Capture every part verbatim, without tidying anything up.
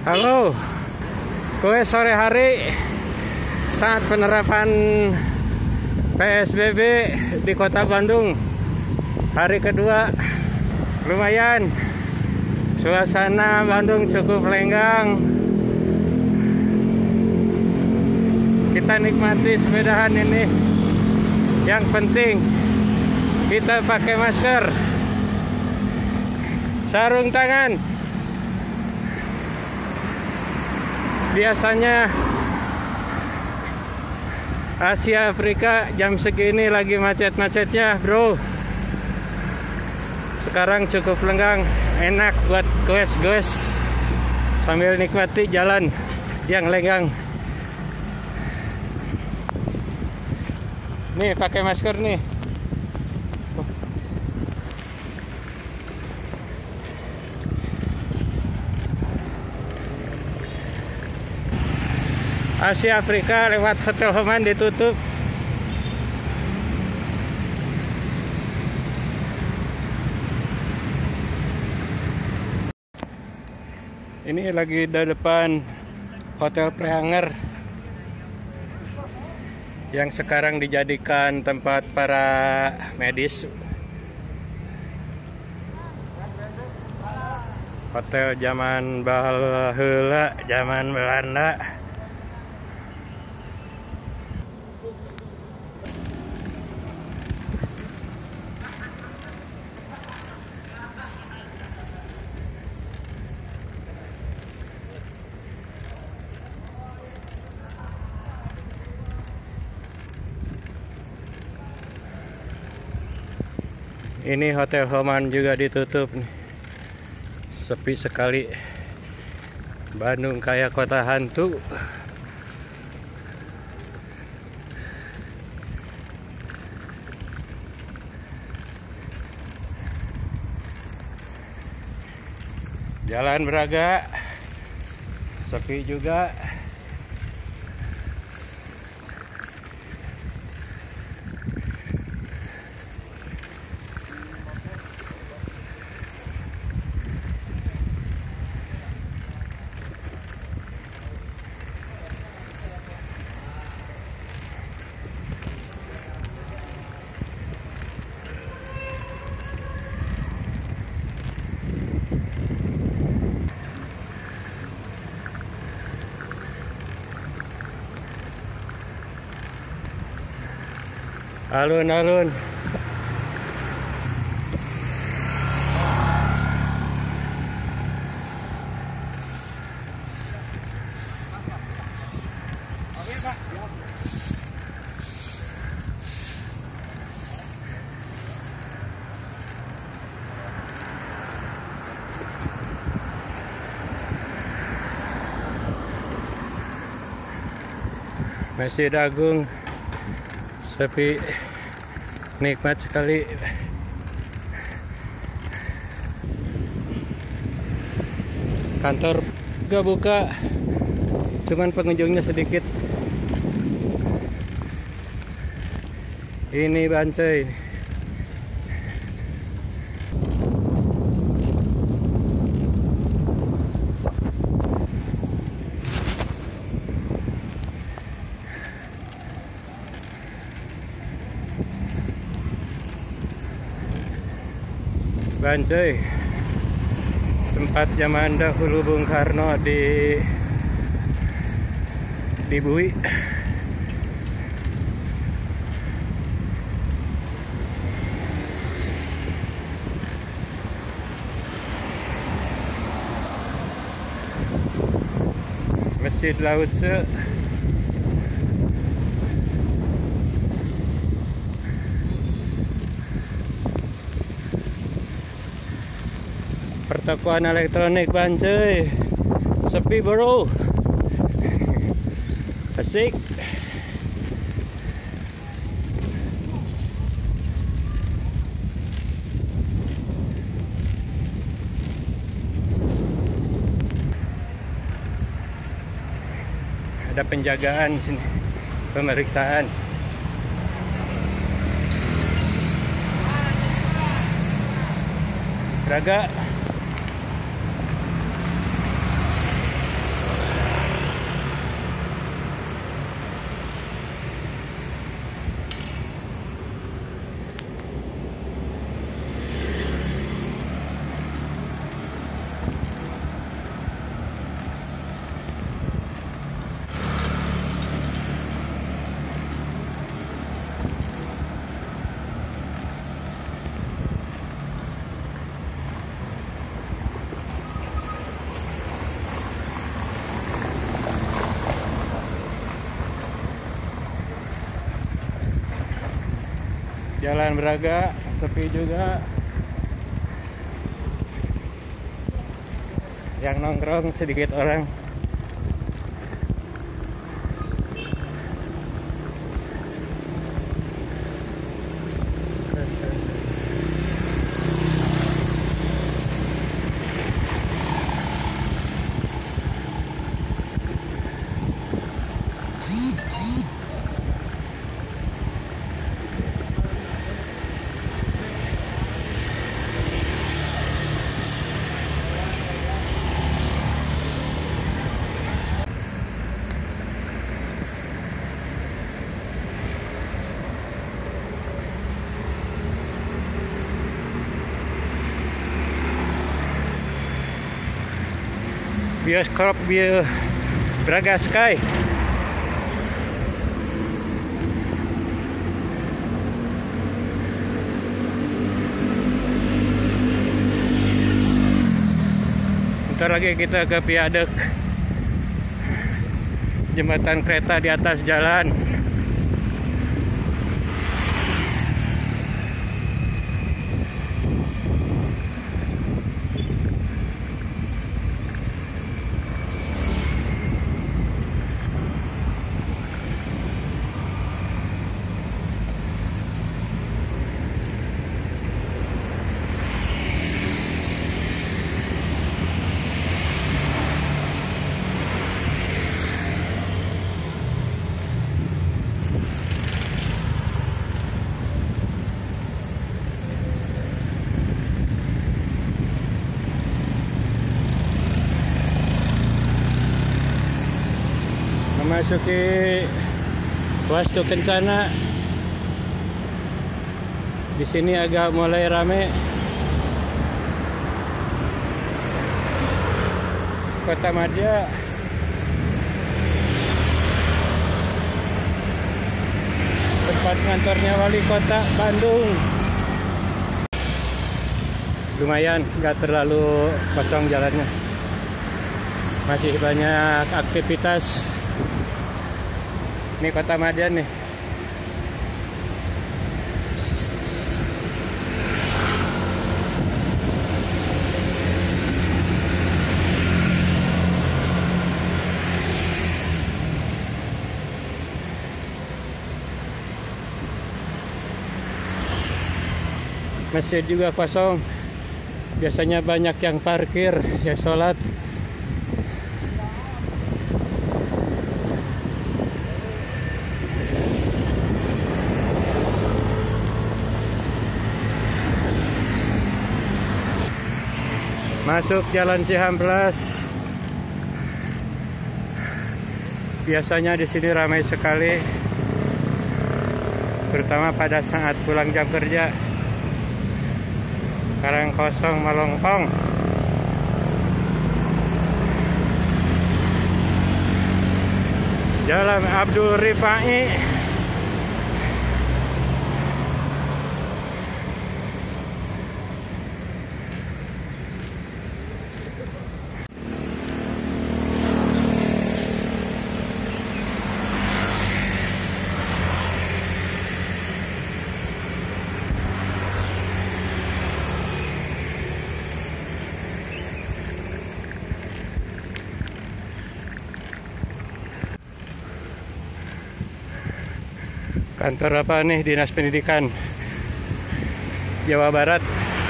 Halo, gue sore hari saat penerapan P S B B di Kota Bandung hari kedua. Lumayan, suasana Bandung cukup lenggang. Kita nikmati sepedahan ini. Yang penting kita pakai masker, sarung tangan. Biasanya Asia Afrika jam segini lagi macet-macetnya, bro. Sekarang cukup lenggang, enak buat goes-goes sambil nikmati jalan yang lenggang. Nih pakai masker nih. Asia Afrika lewat Hotel Homan ditutup. Ini lagi di depan Hotel Preanger yang sekarang dijadikan tempat para medis. Hotel zaman baheula, zaman Belanda. Ini Hotel Homan juga ditutup nih. Sepi sekali. Bandung kayak kota hantu. Jalan Braga sepi juga. Alun-alun. Masjid Agung sepi, nikmat sekali. Kantor gak buka, cuman pengunjungnya sedikit. Ini Bancai. Bancai, tempat zaman dahulu Bung Karno di di Bui. Masjid Lao Tse. Pertokoan elektronik Bancai sepi, bro. Asik. Ada penjagaan sini, pemeriksaan. Braga. Jalan Braga sepi juga. Yang nongkrong sedikit orang. Bioskop Bio Braga Sky. Bentar lagi kita ke viaduk jembatan kereta di atas jalan. Memasuki Wastu Kencana. Di sini agak mulai rame. Kota Madya. Tempat kantornya Wali Kota Bandung. Lumayan, nggak terlalu kosong jalannya. Masih banyak aktivitas. Ini Kota Madya nih. Masjid juga kosong. Biasanya banyak yang parkir, ya sholat. Masuk Jalan Cihamplas. Biasanya di sini ramai sekali, terutama pada saat pulang jam kerja. Sekarang kosong melongkong. Jalan Abdul Rifai. Kantor apa nih? Dinas Pendidikan Jawa Barat.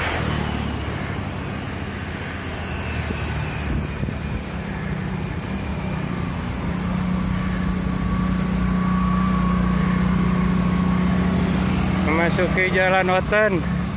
Memasuki Jalan Oten.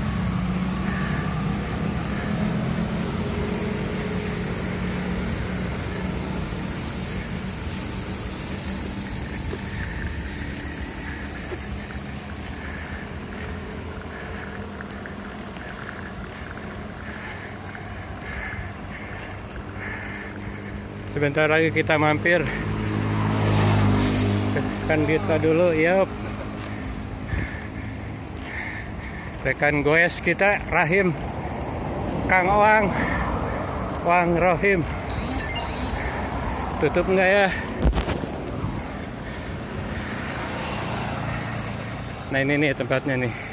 Sebentar lagi kita mampir kan kita dulu, ya. Rekan goes kita Rahim, Kang Oang, Wang Rohim. Tutup enggak ya? Nah ini nih tempatnya nih.